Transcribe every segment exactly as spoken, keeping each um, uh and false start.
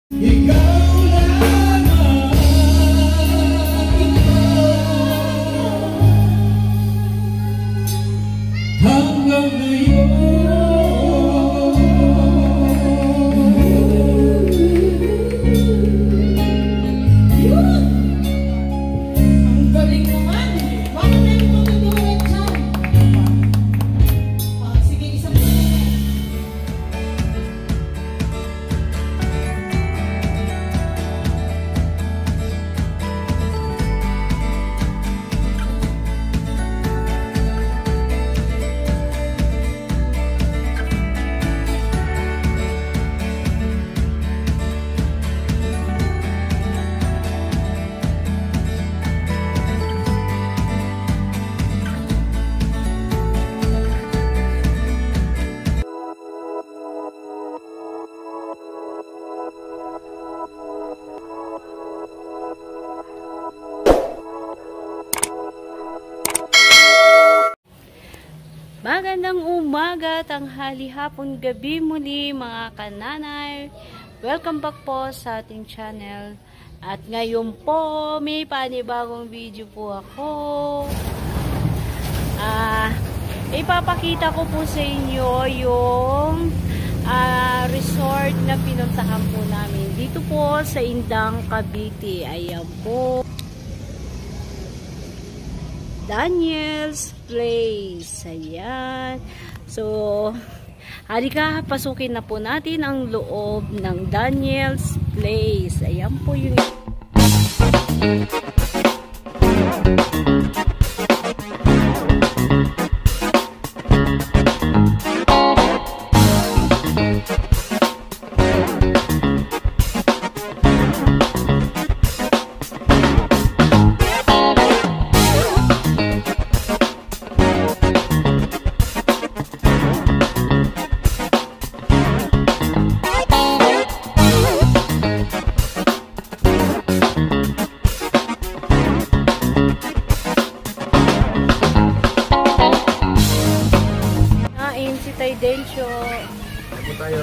Magandang umaga, tanghali, hapon, gabi muli mga kananay. Welcome back po sa ating channel. At ngayon po, may panibagong video po ako. Ah, ipapakita ko po sa inyo yung ah, resort na pinuntahan po namin. Dito po sa Indang, Cavite. Ayan po. Daniel's Place. Ayan. So, halika, pasukin na po natin ang loob ng Daniel's Place. Ayan po yung Tay Dencio. Ito tayo.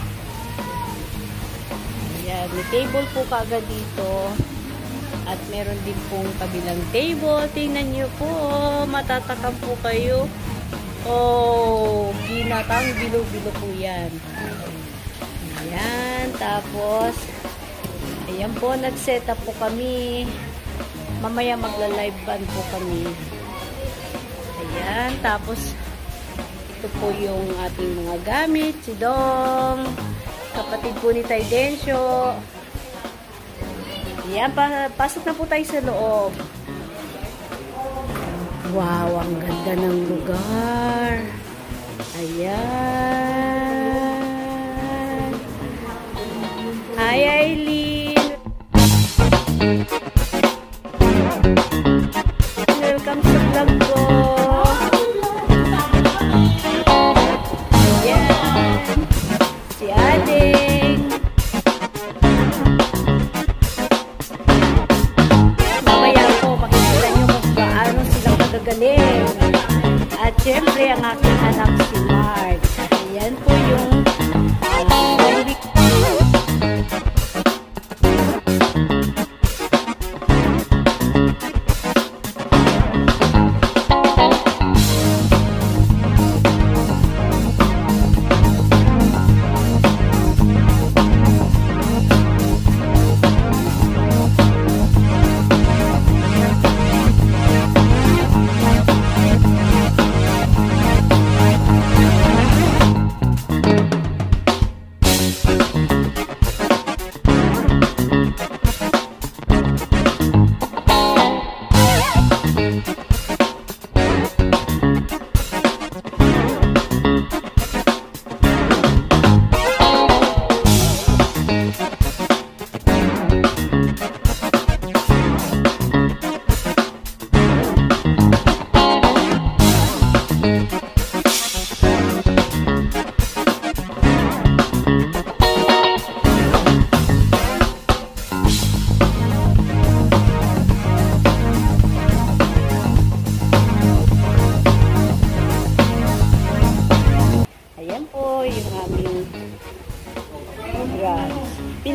Ayan, may table po kagad dito. At meron din pong kabilang table. Tingnan nyo po, matatakam po kayo. Oh, ginatang bilo-bilo po yan. Ayan, tapos ayan po, nag-set up po kami. Mamaya magla-live band po kami. Ayan, tapos ito po yung ating mga gamit. Si Dong, kapatid po ni Tay Dencio. Yan, pa pasok na po tayo sa loob. Wow, ang ganda ng lugar. Ayan. Hi, Aileen. Welcome sa vlog ko. At syempre, ang aking anak si Mark. Ayan po yung uh,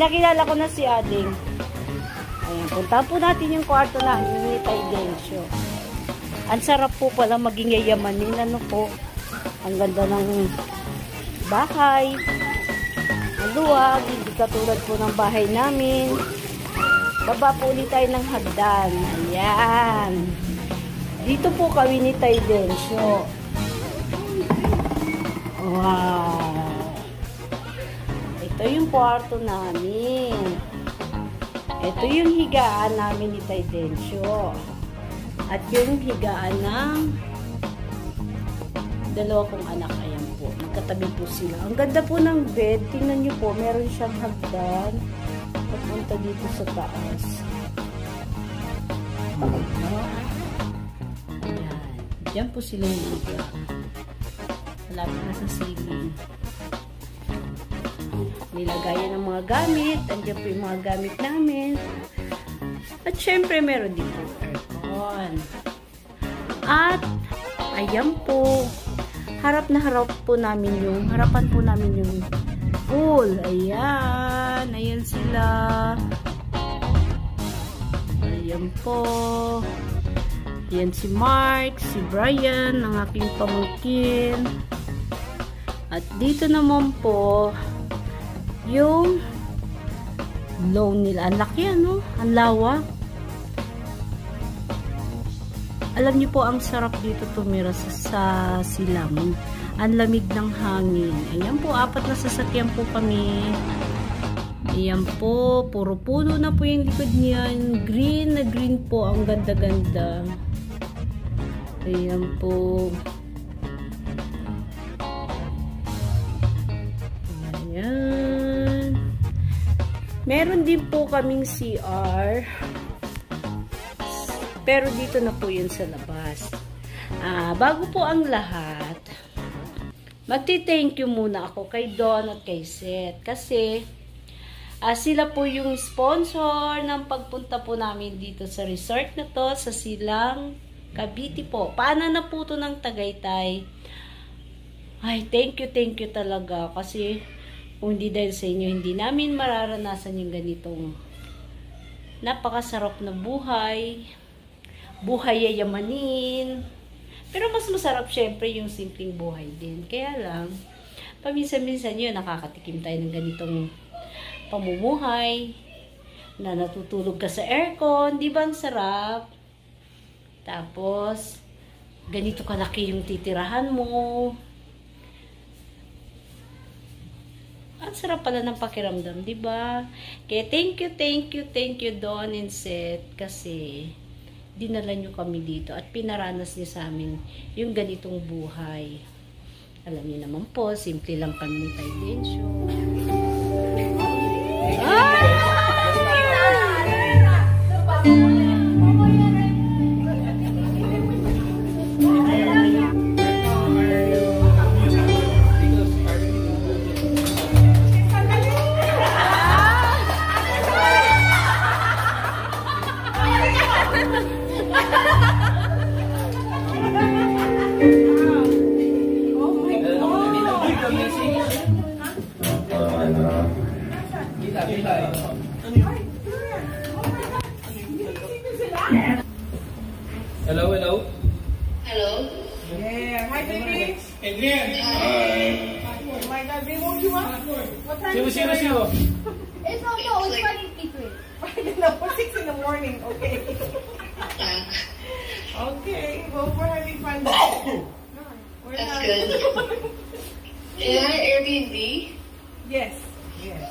Nakilala ko na si Ading. Ayan, punta po natin yung kwarto namin ni Tay Dencio. Ang sarap po pala maging yayamanin. Ano po? Ang ganda ng bahay. Ang luwag. Hindi katulad po ng bahay namin. Baba po ulit tayo ng hagdan. Ayan. Dito po kami ni Tay Dencio. Wow. Ito yung kwarto namin. Ito yung higaan namin ni Tay Dencio. At yung higaan ng dalawa kong anak. Ayan po. Magkatabi po sila. Ang ganda po ng bed. Tingnan nyo po. Meron siyang hagdan. Papunta dito sa taas. Ayan. Diyan po sila yung higa. Malapit na sa ceiling. Nilagayan ng mga gamit. Andiyan po yung mga gamit namin. At syempre, meron din po aircon. At, ayan po. Harap na harap po namin yung, harapan po namin yung pool. Ayan. Ayan sila. Ayan po. Ayan si Mark, si Brian, ang aking pamangkin. At dito naman po, yung lawn nila. Ang laki, ano? Ang lawak. Alam niyo po, ang sarap dito tumira sa, sa silang. Ang lamig ng hangin. Ayan po, apat na sasakyan po kami. Ayan po, puro puno na po yung likod niyan. Green na green po. Ang ganda-ganda. Ayan po. Ayan. Meron din po kaming C R. Pero dito na po yun sa labas. Ah, bago po ang lahat, magti-thank you muna ako kay Don at kay Seth. Kasi, ah, sila po yung sponsor ng pagpunta po namin dito sa resort na to, sa Silang, Cavite po. Paanan na po to ng Tagaytay. Ay, thank you, thank you talaga. Kasi, kung hindi dahil sa inyo, hindi namin mararanasan yung ganitong napakasarap na buhay. Buhay yayamanin. Pero mas masarap syempre yung simpleng buhay din. Kaya lang, paminsan-minsan yun, nakakatikim tayo ng ganitong pamumuhay. Na natutulog ka sa aircon. Di ba ang sarap? Tapos, ganito kalaki yung titirahan mo. Ang sarap pala ng pakiramdam, di ba? Kaya thank you, thank you, thank you Don and Seth kasi dinala nyo kami dito at pinaranas niyo sa amin yung ganitong buhay. Alam niyo naman po, simple lang kami ni Tay Dencio. Hello, hello. Hello. Yeah. Hi, baby. Adrian. Hi. Oh my God, baby, what do you want? What time Sibo, is it sibo, right sibo. now? It's not no, it's five fifty-three. No, six in the morning. Okay. Okay, go for having fun. We're That's not. good. Is that an Airbnb? Yes. Yes.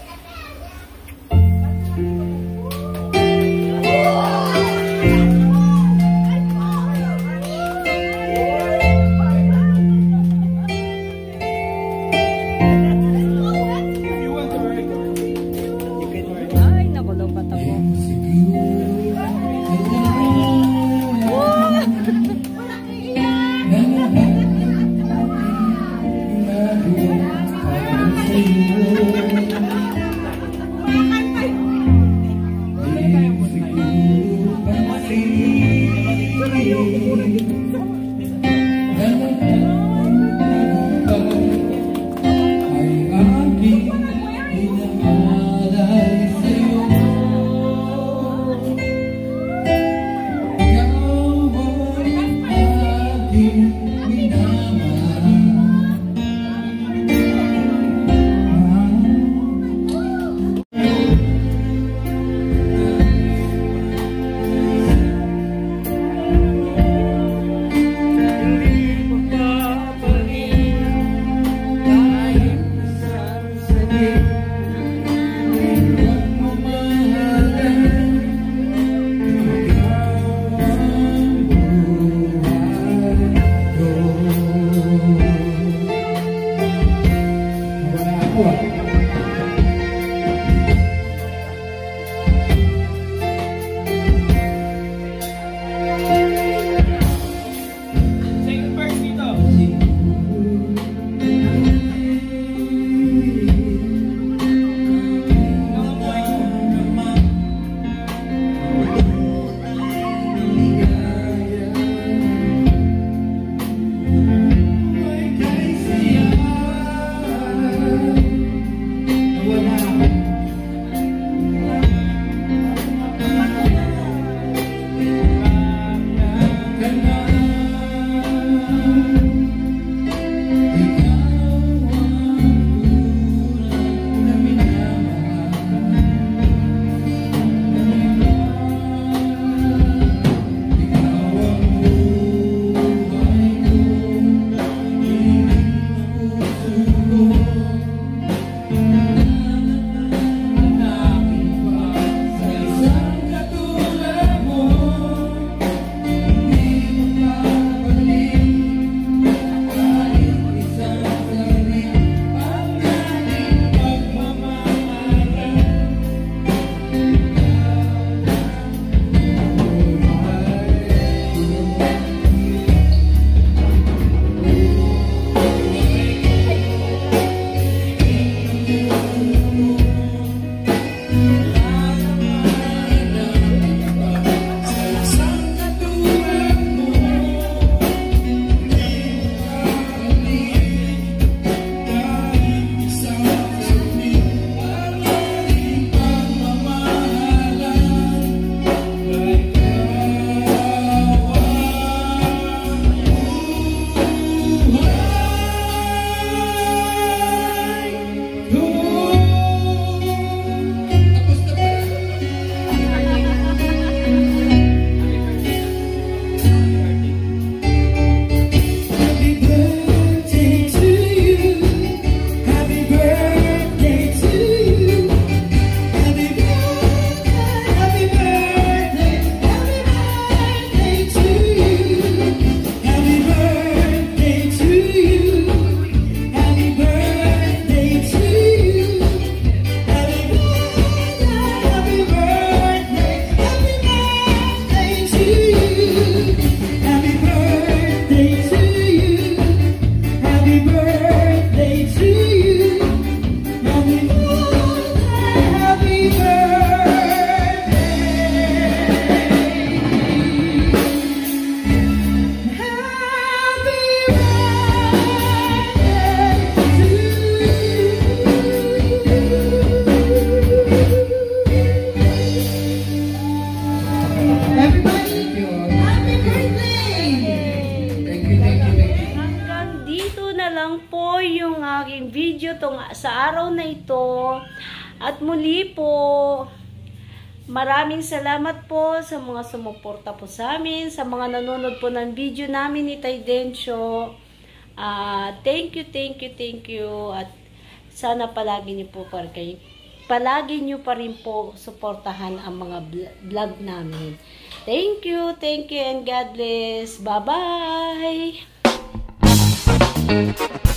At muli po, maraming salamat po sa mga sumuporta po sa amin, sa mga nanonood po ng video namin ni Tay Dencio. Uh, thank you, thank you, thank you. At sana palagi niyo po pa kayo, palagi niyo pa rin po suportahan ang mga vlog namin. Thank you, thank you, and God bless. Bye-bye!